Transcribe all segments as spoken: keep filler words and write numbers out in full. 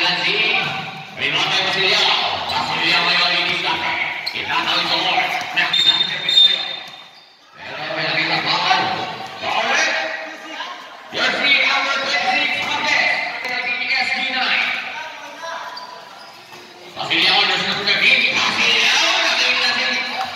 Lazim. Rebote Brasiliano. Brasiliano yang lagi diskate. Kita tahu itu gol. Nah, kita kita bisa. Pero yang kita bawah. Bawah. Jersey number twenty-six Marquez. S D nine. Brasiliano sudah sudah ini. Brasiliano dari Lazim.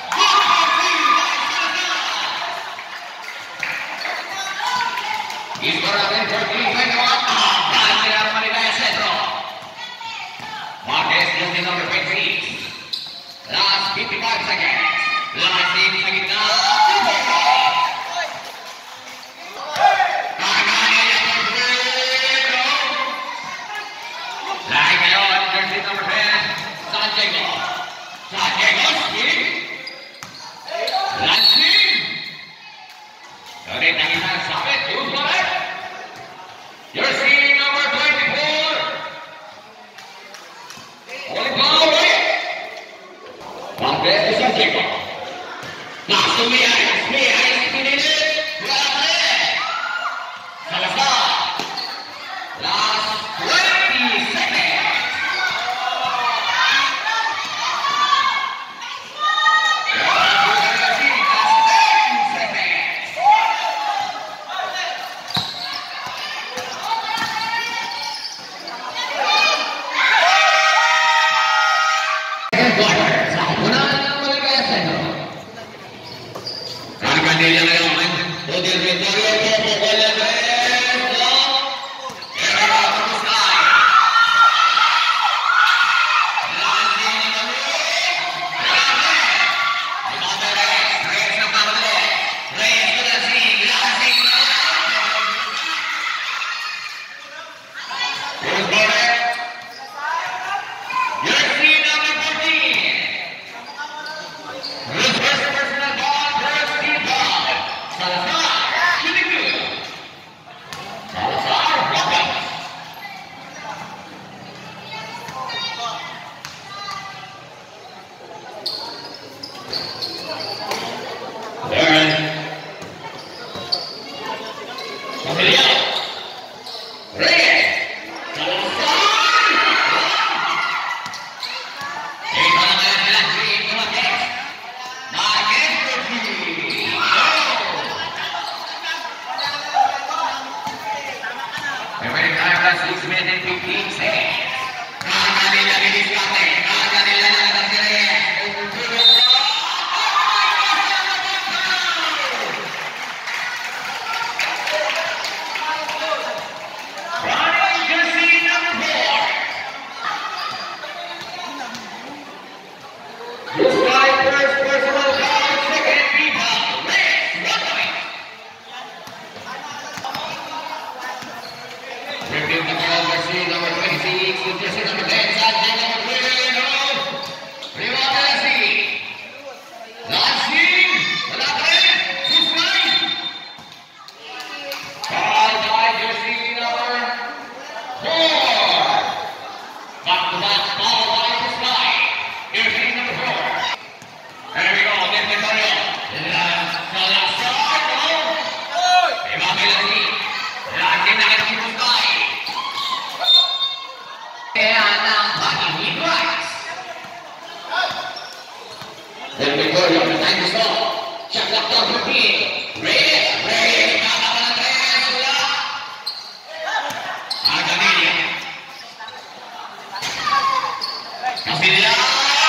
Iscoraten terpilih lewat Banjar Marinaya Centro. Marquez jersey number twenty-six. Last fifty-five seconds. Lazim sa gitna. Kagaya yung Pedro. Lahat ngayon, jersey number ten. Santiago. Santiago, skip. Lazim. Galit ang isang sabit. Use balik. Jersey number twenty-four. Only power. Marquez to Santiago. Last to Miaris. Miaris pinili. Balik. Salazar. Last twenty seconds. Last ten seconds. Dia ngayon, Odil Vittorio po po lang ito. Era Pascal. Lazim kami. Lazim. Reyes, Reyes na pamali. Reyes to Lazim. Lazim na. Push ball. Jersey number fourteen. Reverse personal ball. Salazar, shooting good. Salazar, block out. Aaron. Brasiliano. Reyes. Salazar. Ito na kaya sila si Marquez. Marquez Rookie. Remaining time plus six minutes and fifteen seconds. Kaya nila didiskate. Kaya nila nalagay si Reyes. Running jersey number four. This guy first personal foul, second rebound. Reyes, one point. Repeat the ball, jersey number twenty-six, with jersey number ten, Santiago Pedro. Rebound Lazim. Lazim, wala pa rin. Who's line? Foul by jersey number four. Back to back, foul by this guy. Jersey number four. There we go, Odil Vittorio. Salazar, go. Rebound Lazim. Lazim na ito si Busquay. Kaya ng pag-ibig rights. Del Vittorio, time to stop. Shot lock down for Pete. Reyes, Reyes, nakaka ng Reyes, wala. Aganilla. Brasiliano.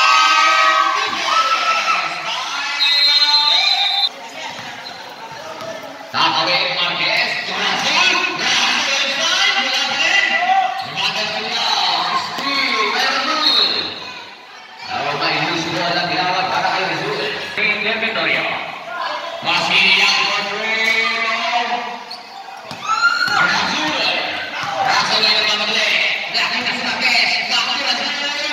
Takawin Marquez. Brazil. Brazil side. Wala pa rin. Rebound Brasiliano. Steve. Very good. Tawag ba yung sila lang tinawag para kay Rizul. Del Vittorio. Brasiliano for three. Rizul. Rizul yung mamagli. Laki na si Marquez. Laki na Rizul.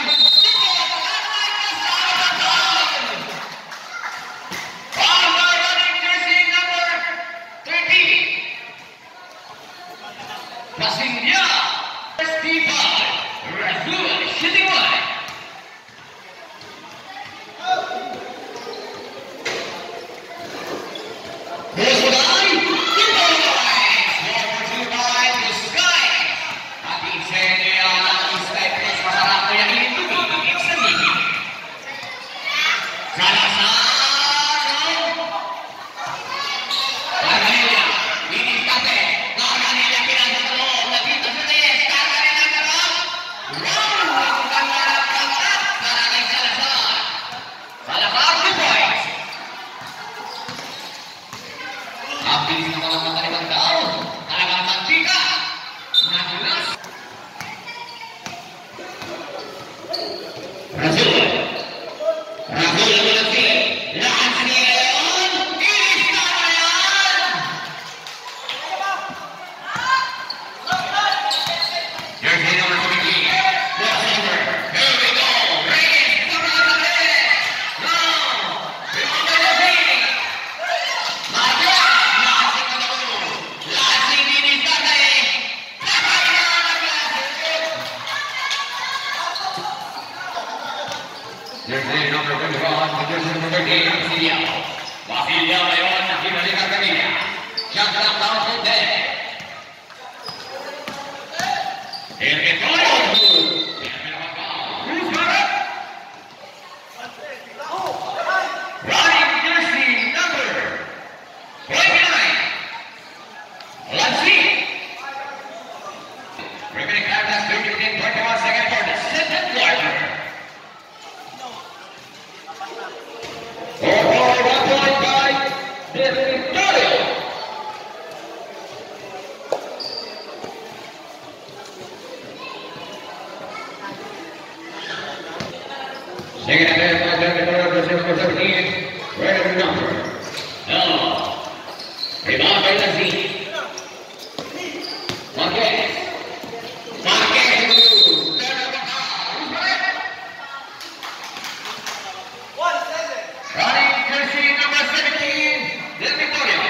Brasiliano, Steve, Razul, shooting one. Rebound by Lazzi. Marquez. Marquez dulu. Running jersey number seventeen, Del Vittorio.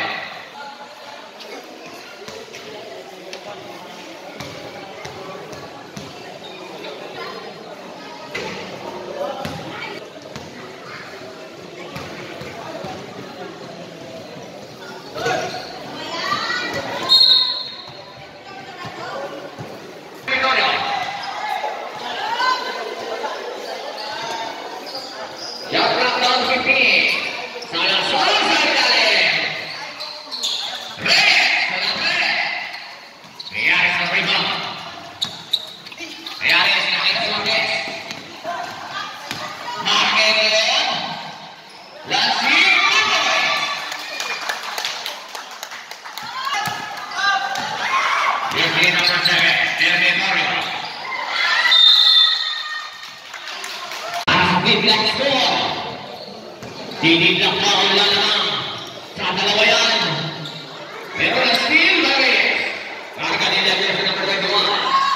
Di belakang lalang sa dalawa yan. Pero na steal dari karga nila yung number twenty-one.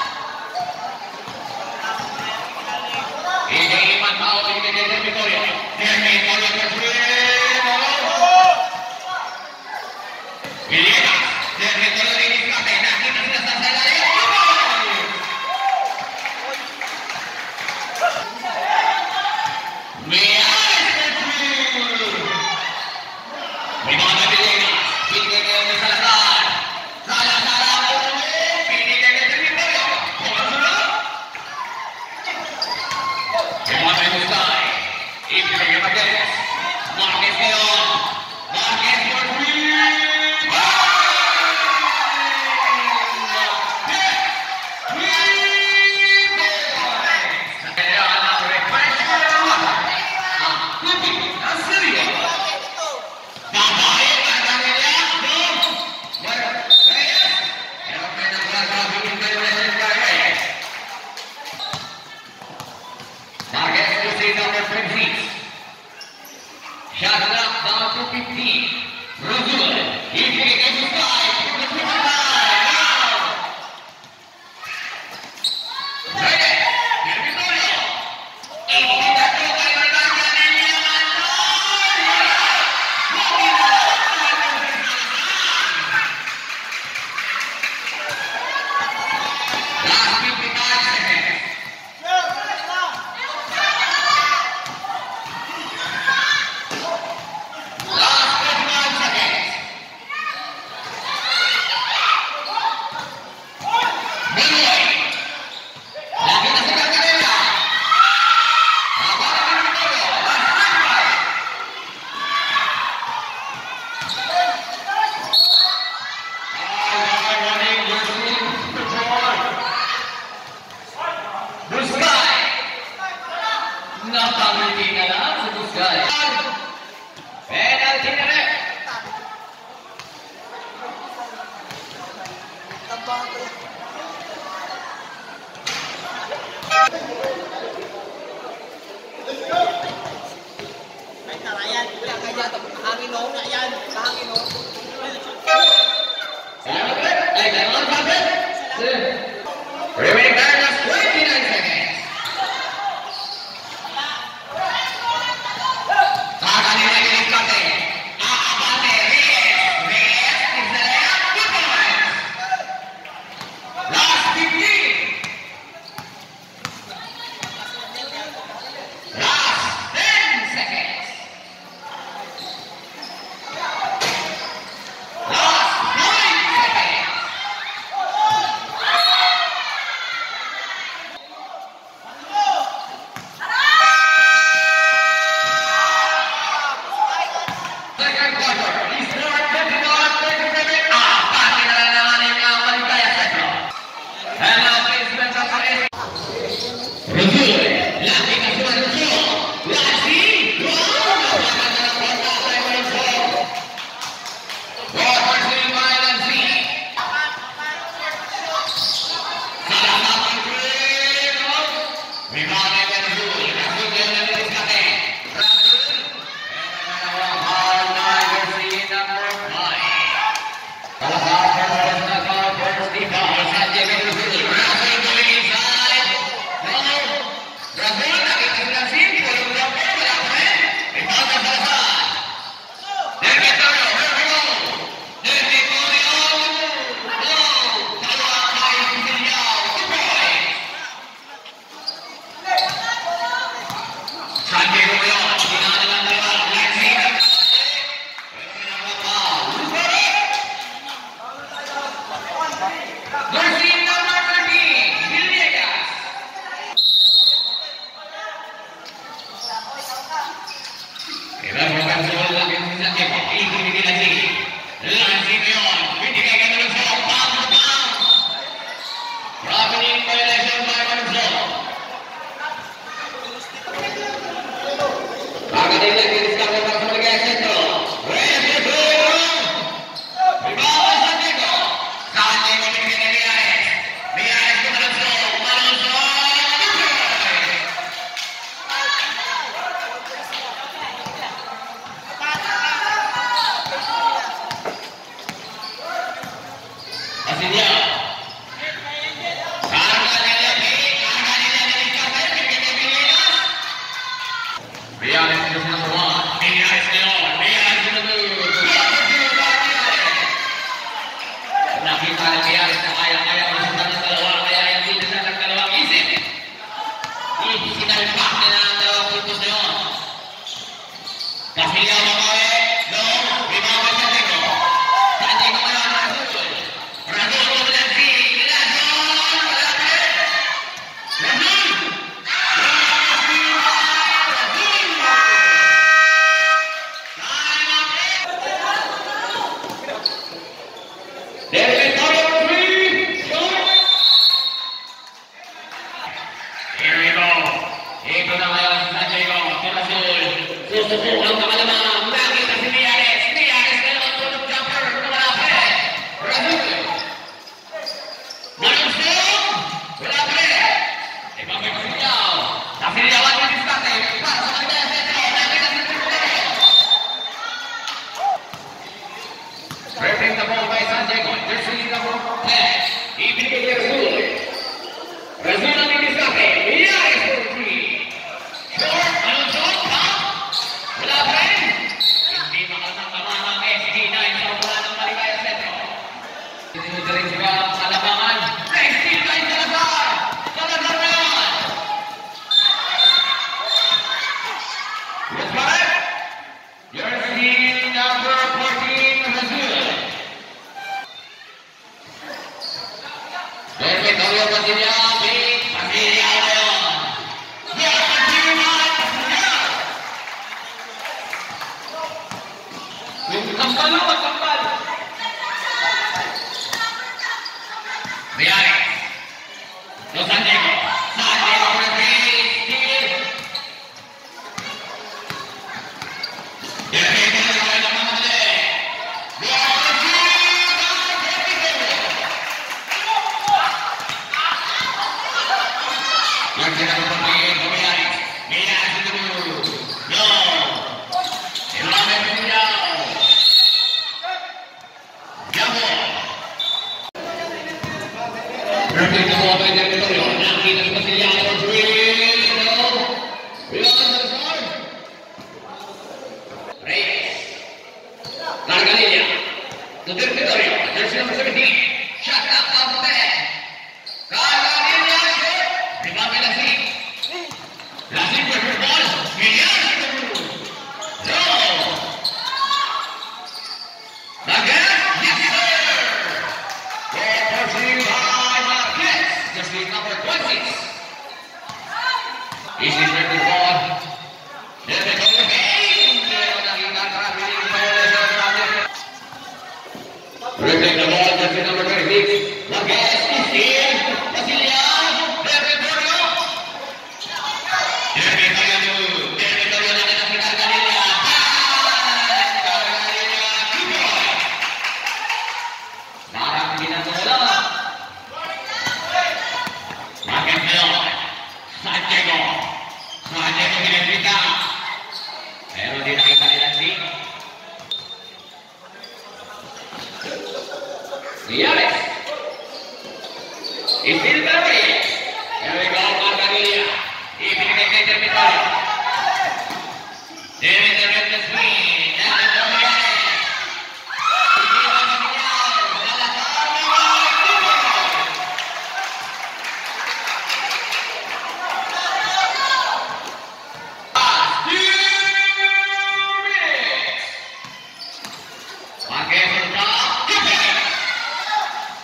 Hindi iman tao yung Del Vittorio. Del Vittorio sa swing. Pilihan. Del Vittorio rin yung kapay. Nakita sila sa salayo. May shot clock down to fifteen. Rosul, he takes a strike from the triple line. Ready, Del Vittorio. Ini satu kali bergantian ini dengan last fifty-five seconds. Remaining time is twenty-nine seconds. Saat ini lagi diskate. Abate Reyes. Reyes is the layup. Good points. Last fifteen. Last ten seconds. Last nine seconds. the ball by San Diego. Jersey number ten. Ibigay kay Razul. Razul ang ibisahe. Miyares for three. Short. Anong shot? Count. Wala pa rin. Hindi makalang tamahan ang S D nine sa wala ng Maligaya Centro. Sinudirin siya sa labangan. Next team line sa laban. Salazar na yan. Yes, Barret. Jersey number fourteen, Razul. Perfect, Oreo Padilla, big Padilla ngayon. Yeah, Padilla, Padilla. Yung kampal o, kampal. Mayari. No, San Diego. San Diego for three, steal. Yeah, yang kita berpikir kemudian Mina dulu no Ilham Punya Jambo berarti semua pemain territorial nanti dan Brasilia berdiri no Wilson Salazar Reyes Largalinya to territorial jersey number seventeen shut up off the Largalinya Rimame Lassi. Lassi per il ball. Migliaia di gol. No. Again. Yes, sir. Jersey by Marquez. Jersey number twenty-six. Easy for the ball. Then they go again. Pero nakita grabe yung violation natin. Ripping the ball. Jersey number twenty-six. Marquez is here. Brasilia. Yes. It's still very. Here we go, Margarilla. Ibigay kay Territorio. David the red the screen. And the Margarilla. Ibigay kay Margarilla. Salazar na Last two minutes. Marquez on top.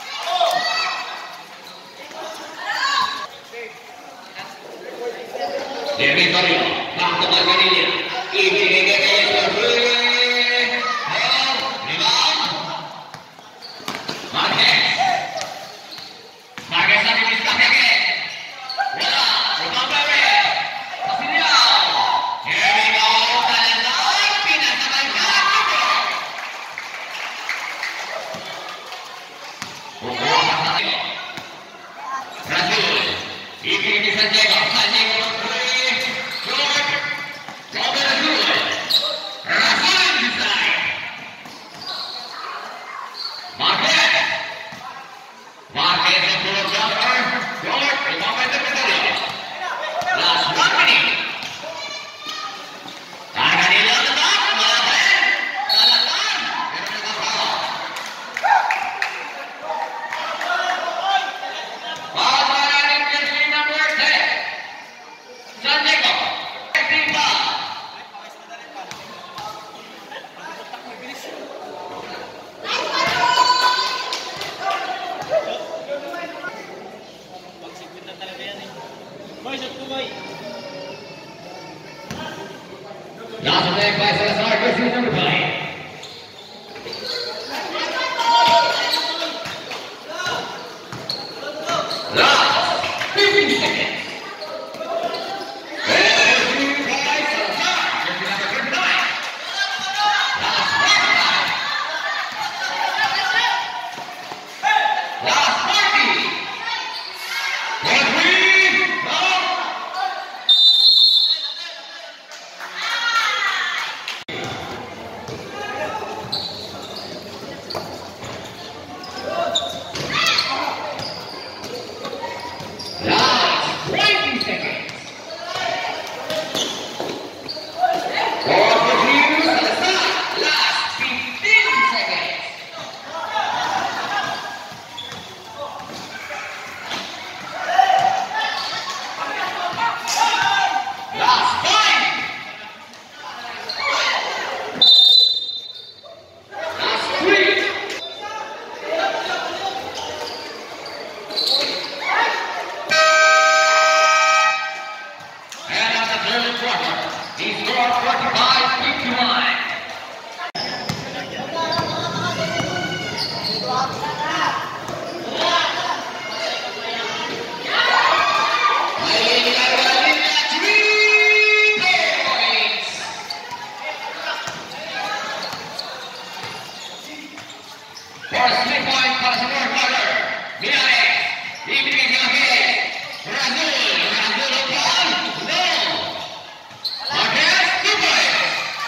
For three points para sa fourth quarter. Milares. Ibigay kay Marquez. Razul. Razul open. No. Marquez, two points.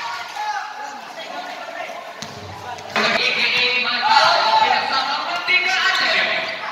Nagiging mata. Pinasama mo tiga atin.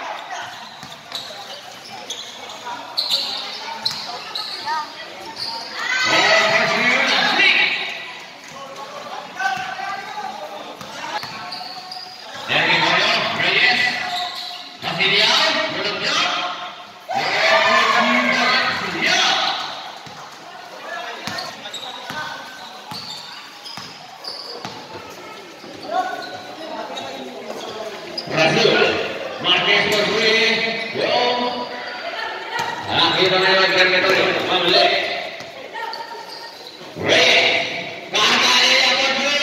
Marquez Bosui, yo. Akhirnya melewatkan metode, memulai. Reyes, kembali yang Bosui.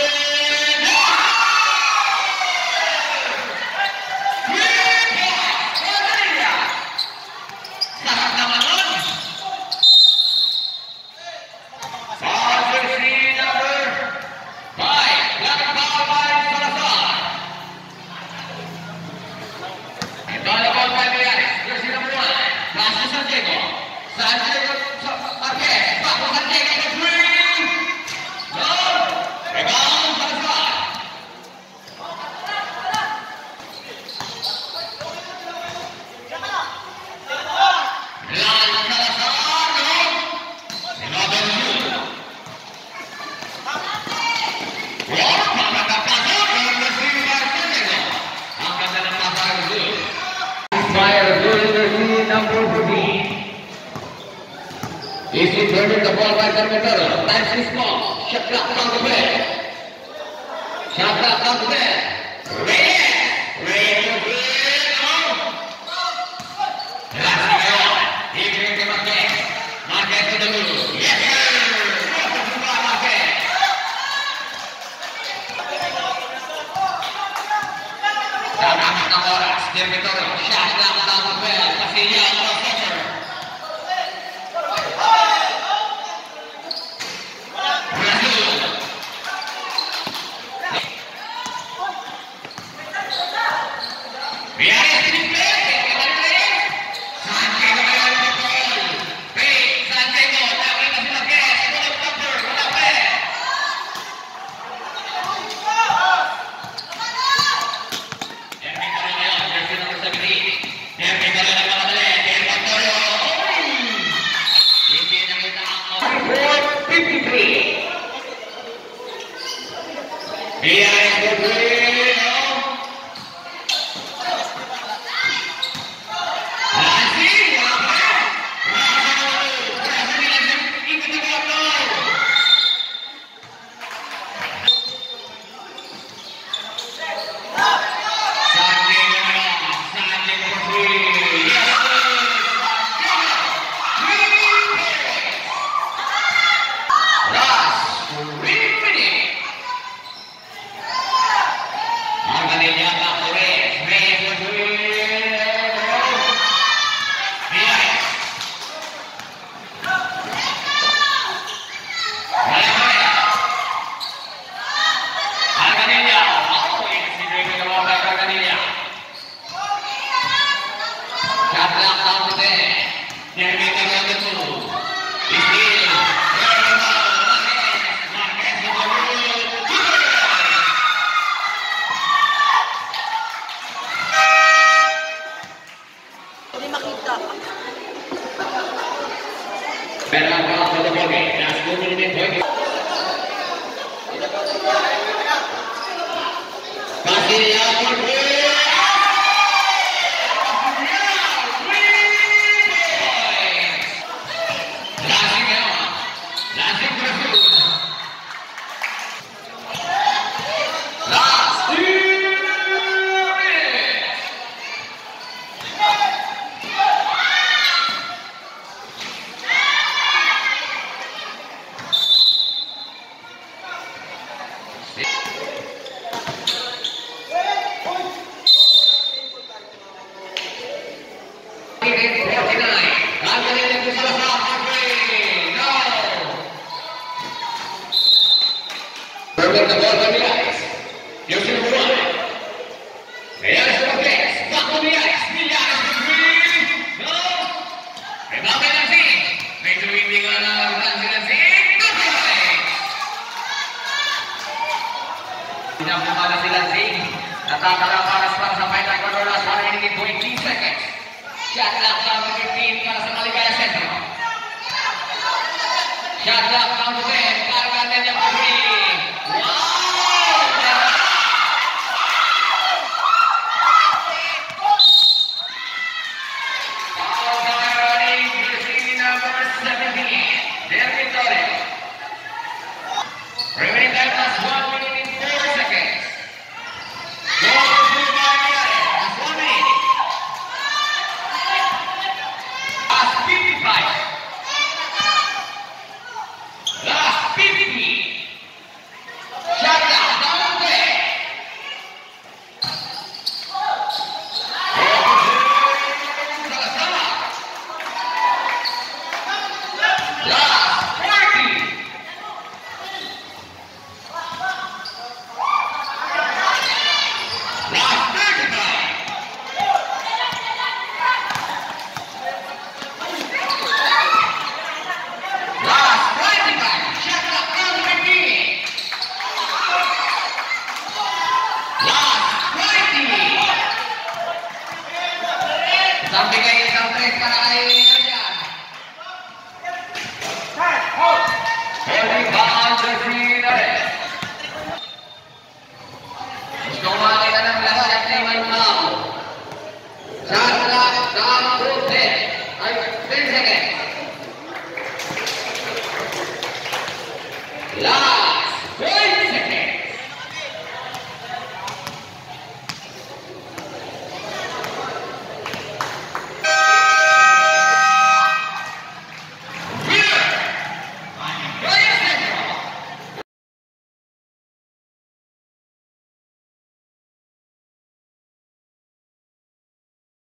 Sangat namun. Foul jersey number five, belakang foul by Salazar. Bola bola by Milares, jersey number one, pass to Santiago. Santiago, Marquez, back to Santiago for three. No, rebound Salazar. Lan Salazar, no. Another shoot. Wah, maka pasok dengan jersey by Santiago. Angkat dalam pasar itu. Fire jersey number fourteen. Is it turning the ball by Carmetero? Time is small. Shot clock on the bed. Shot clock on the bed. Reyes. Reyes for three. No. Last game. Ibigay kay Marquez. Marquez to the middle. Yes, sir. Marquez. Sa dapat ng oras, Carmetero. Shot clock on the bed. Pasilla ang receiver. Milares ini play, kembali play. Santiago melewati ball. Baik, Santiago tarik ke Marquez, bola cover, bola play. Derby Carolina, jersey number seventeen. Derby Carolina kembali, Derby Carolina. Ini nakita ang four fifty-three. Milares for three. Yang bermana sila Zing. Natatala para sampai taekwondo last one minute twenty seconds. Shot lock down to fifteen para sa Maligaya Centro. Shot lock down to ten para kantin yang putih. Wow! Foul by running jersey number seventeen. Their victory. Remaining time last one minute and four seconds. Goal to Maligaya. Last one minute. Last fifty-five. Last fifty. Shot down, down to ten. Sama-sama. Last forty. Last thirty-five. Last twenty-five. Shot clock down to fifteen. Last twenty. Sampai kayak isang tres para kay Arjan. Holding ball jersey